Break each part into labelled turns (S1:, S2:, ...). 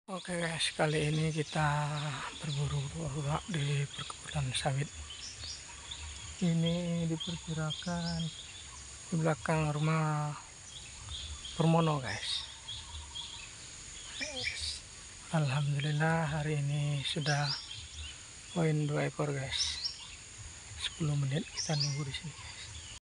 S1: Oke guys, kali ini kita berburu urak di perkebunan sawit. Ini diperkirakan di belakang rumah Purmono guys. Alhamdulillah hari ini sudah poin 2 ekor guys. 10 menit kita nunggu di sini guys.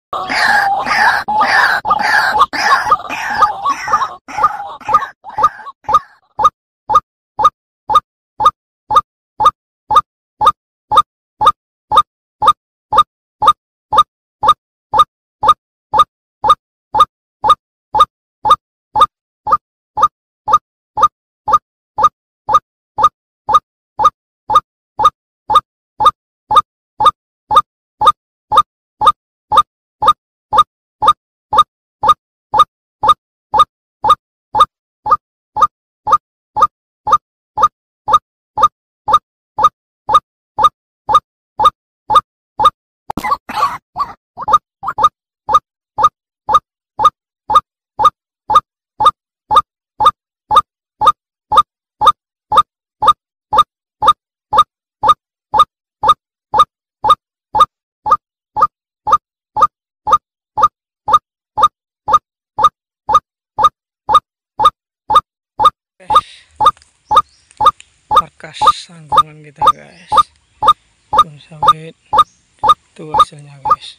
S1: Markas sanggungan kita guys, kebun sawit itu hasilnya guys,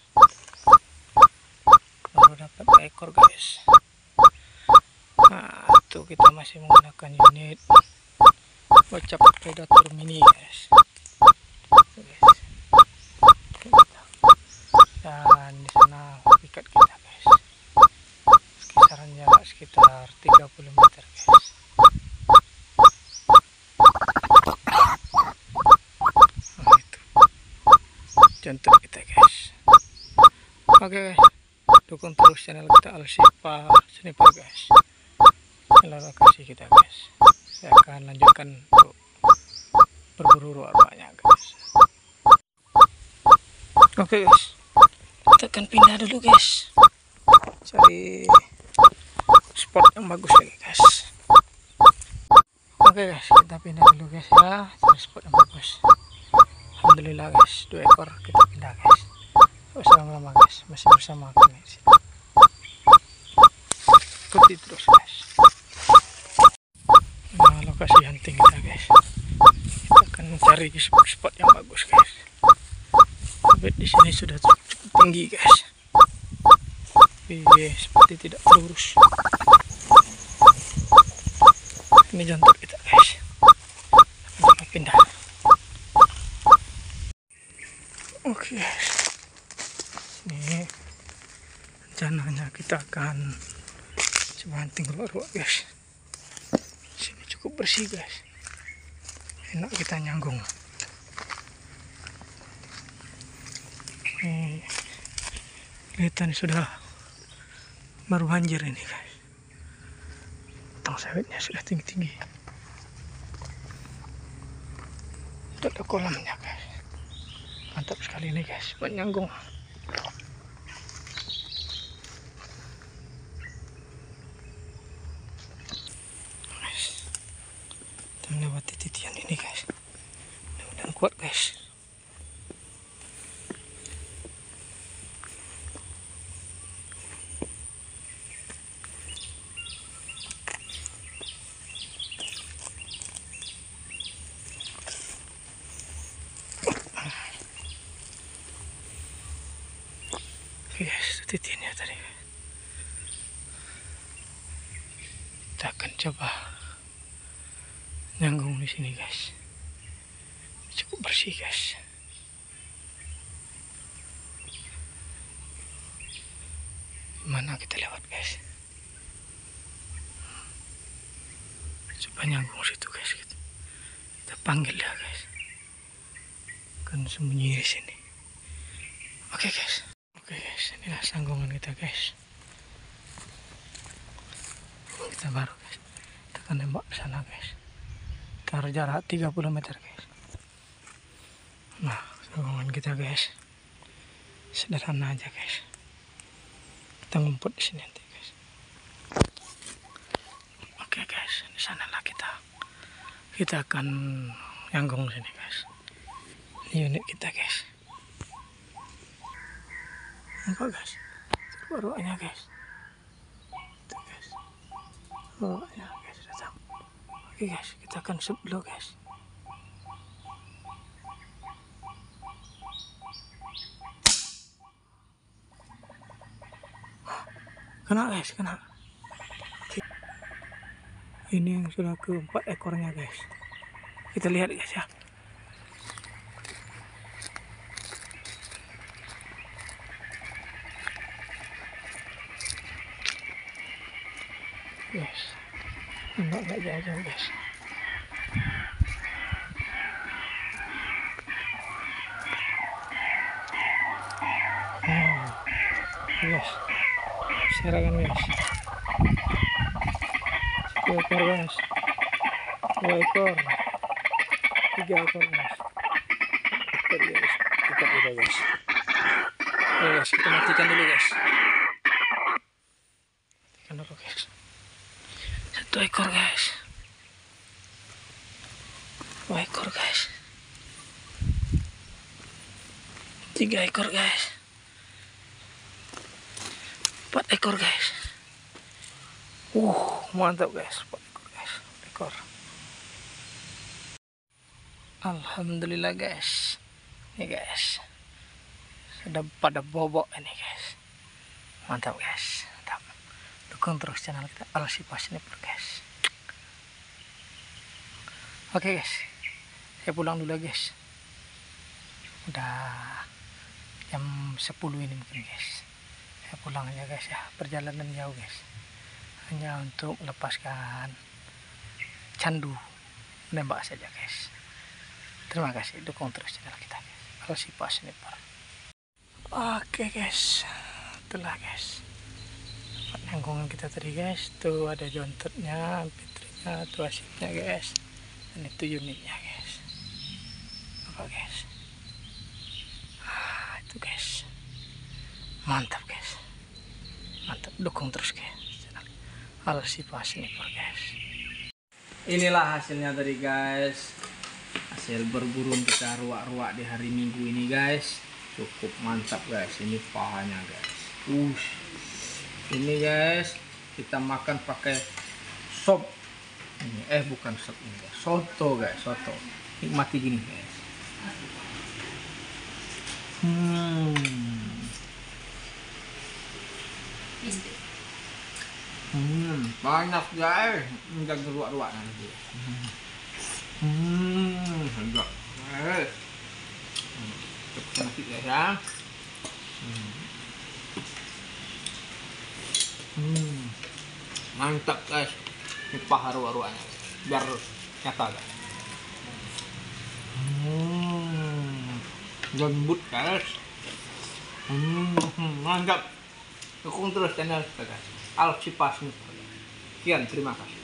S1: baru dapat ekor guys. Nah itu kita masih menggunakan unit bocap predator mini guys. Dan di sana ikat kita guys, kisaran jarak sekitar 30 meter guys. Contoh kita guys. Oke, dukung terus channel kita Alsipa Sniper guys. Inilah lokasi kita guys. Saya akan lanjutkan untuk berburu uraknya guys. Oke guys, kita akan pindah dulu guys, cari spot yang bagus lagi guys. Oke guys, kita pindah dulu guys ya, cari spot yang bagus. Alhamdulillah guys, 2 ekor kita pindah guys. Wassalamualaikum guys, masih bersama kami di sini. Ikuti terus guys. Nah, lokasi hunting kita guys. Kita akan mencari spot yang bagus guys. Bibit di sini sudah cukup tinggi guys. Tapi seperti tidak lurus. Ini jantung kita guys. Kita pindah. Oke guys, ini rencananya kita akan coba hunting urak guys. Sini cukup bersih guys, enak kita nyanggung. Ini kelihatan sudah baru banjir ini guys. Tong sawitnya sudah tinggi-tinggi. Tidak ada kolamnya guys. Mantap sekali ini guys, buat nyanggung. Guys, kita melewati titian ini guys. Mudah-mudahan kuat guys. Guys, titiknya tadi. Kita akan coba nyanggung di sini guys. Cukup bersih guys. Mana kita lewat guys? Coba nyanggung situ guys. Kita panggil dia guys. Kan sembunyi di sini. Oke guys. Oke guys, inilah sanggungan kita guys. Kita baru guys, kita akan nembak ke sana guys. Kita jarak 30 meter guys. Nah, sanggungan kita guys, sederhana aja guys. Kita ngumpet di sini nanti guys. Oke guys, di sanalah kita kita akan nyanggung sini guys. Ini unit kita guys. Nampak guys, ruak-ruaknya guys. Itu guys, ruaknya guys datang. Oke guys, kita akan sub dulu guys. Kena guys, kena. Ini yang sudah keempat ekornya guys. Kita lihat guys ya. Guys, enggak jauh guys. Guys, serangan guys. 1 ekor guys, 2 ekor, 3 ekor guys. Kita udah guys. Oke guys, kita matikan dulu guys. Matikan dulu guys. 1 ekor guys, 2 ekor guys, 3 ekor guys, 4 ekor guys. Mantap guys, 4 ekor guys, 4 ekor. Alhamdulillah guys. Ini guys, sudah pada bobok ini guys. Mantap guys, mantap. Dukung terus channel kita Alshifa Sniper guys. Oke guys, saya pulang dulu guys. Udah jam 10 ini mungkin guys. Saya pulang aja guys ya, perjalanan jauh guys. Hanya untuk melepaskan candu menembak saja guys. Terima kasih, dukung terus channel kita guys Alshifa Sniper. Oke guys, itulah guys nyangkungan kita tadi guys. Tuh ada jontetnya, fitrinya, tuh asipnya guys, dan itu unitnya guys. Apa guys, itu guys, mantap guys, mantap. Dukung terus guys channel Alshifa Sniper guys. Inilah hasilnya tadi guys, hasil berburu kita ruak-ruak di hari Minggu ini guys. Cukup mantap guys. Ini pahanya guys. Ini guys kita makan pakai sop ini, bukan sop ini guys, soto guys, soto. Nikmati gini guys. Banyak guys. Enggak ruak-ruak nanti. Enggak. Cukup nasi guys ya. Mantap guys. Ini paha ruak-ruaknya biar nyata guys. Lembut guys. Mantap. Dukung terus channel kita guys Alshifa Sniper. Sekian, terima kasih.